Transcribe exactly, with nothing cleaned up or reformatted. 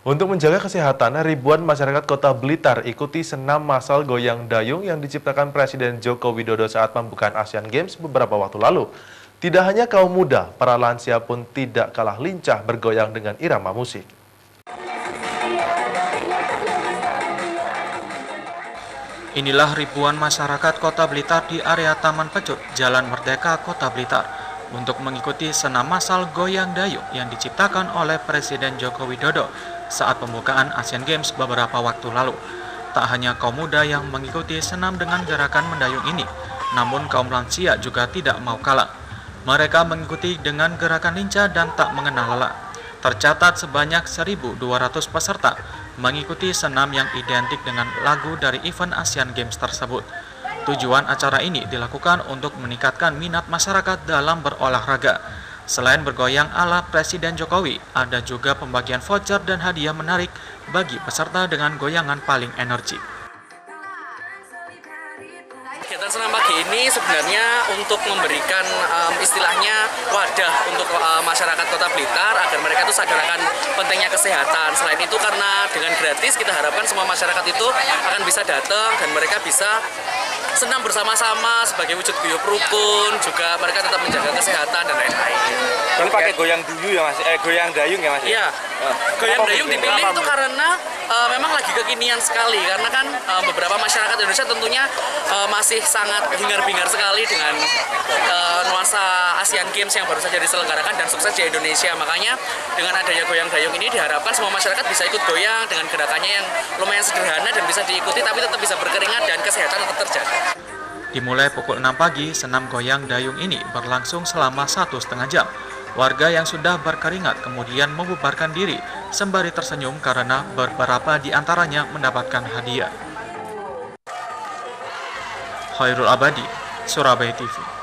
Untuk menjaga kesehatan, ribuan masyarakat Kota Blitar ikuti senam massal goyang dayung yang diciptakan Presiden Joko Widodo saat pembukaan Asian Games beberapa waktu lalu. Tidak hanya kaum muda, para lansia pun tidak kalah lincah bergoyang dengan irama musik. Inilah ribuan masyarakat Kota Blitar di area Taman Pecut, Jalan Merdeka, Kota Blitar, untuk mengikuti senam massal goyang dayung yang diciptakan oleh Presiden Joko Widodo saat pembukaan Asian Games beberapa waktu lalu. Tak hanya kaum muda yang mengikuti senam dengan gerakan mendayung ini, namun kaum lansia juga tidak mau kalah. Mereka mengikuti dengan gerakan lincah dan tak mengenal lelah. Tercatat sebanyak seribu dua ratus peserta mengikuti senam yang identik dengan lagu dari event Asian Games tersebut. Tujuan acara ini dilakukan untuk meningkatkan minat masyarakat dalam berolahraga. Selain bergoyang ala Presiden Jokowi, ada juga pembagian voucher dan hadiah menarik bagi peserta dengan goyangan paling energik. Kegiatan senam pagi ini sebenarnya untuk memberikan um, istilahnya wadah untuk uh, masyarakat Kota Blitar agar mereka itu sadar akan pentingnya kesehatan. Selain itu karena dengan gratis kita harapkan semua masyarakat itu akan bisa datang dan mereka bisa senam bersama-sama sebagai wujud guyup rukun, juga mereka tetap menjaga kesehatan dan lain-lain. Ini pakai goyang duyung ya mas, eh goyang dayung ya mas? Iya, goyang dayung dipilih itu karena uh, memang lagi kekinian sekali, karena kan uh, beberapa masyarakat Indonesia tentunya uh, masih sangat hingar-bingar sekali dengan uh, nuansa Asian Games yang baru saja diselenggarakan dan sukses di Indonesia. Makanya dengan adanya goyang dayung ini diharapkan semua masyarakat bisa ikut goyang dengan gerakannya yang lumayan sederhana dan bisa diikuti, tapi tetap bisa berkeringat dan kesehatan tetap terjaga. Dimulai pukul enam pagi, senam goyang dayung ini berlangsung selama satu setengah jam. Warga yang sudah berkeringat kemudian membubarkan diri sembari tersenyum karena beberapa di antaranya mendapatkan hadiah. Khairul Abadi, Surabaya T V.